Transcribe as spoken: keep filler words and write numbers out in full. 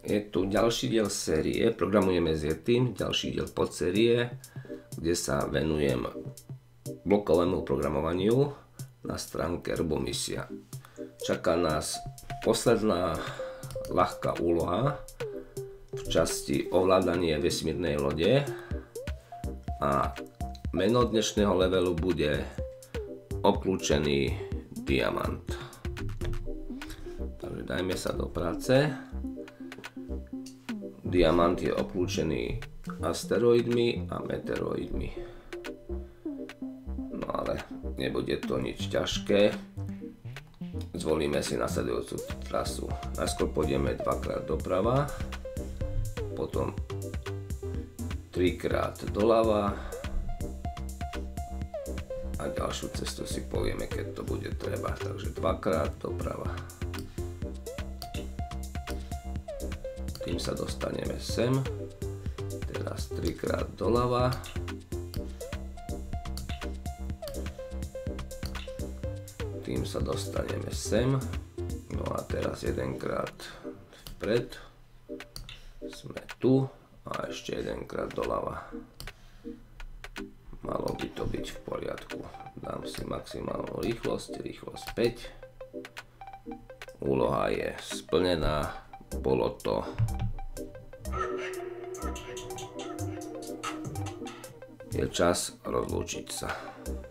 je tu ďalší diel série Programujeme s Yetim, ďalší diel podsérie, kde sa venujem blokovému programovaniu na stránke Robomisia. Čaká nás posledná ľahká úloha v časti ovládanie vesmírnej lode a meno dnešného levelu bude obklúčený diamant. Takže dajme sa do práce. Diamant je obklúčený asteroidmi a meteoroidmi. No ale nebude to nič ťažké. Zvolíme si nasledujúcu trasu. Najskôr pôjdeme dvakrát doprava, potom trikrát doľava a ďalšiu cestu si povieme, keď to bude treba. Takže dvakrát doprava. Tým sa dostaneme sem. Teraz trikrát doľava. Tým sa dostaneme sem. No a teraz jedenkrát vpred. Sme tu. A ešte jedenkrát doľava. Malo by to byť v poriadku. Dám si maximálnu rýchlosť. Rýchlosť päť. Úloha je splnená. Bolo to je čas rozlúčiť sa.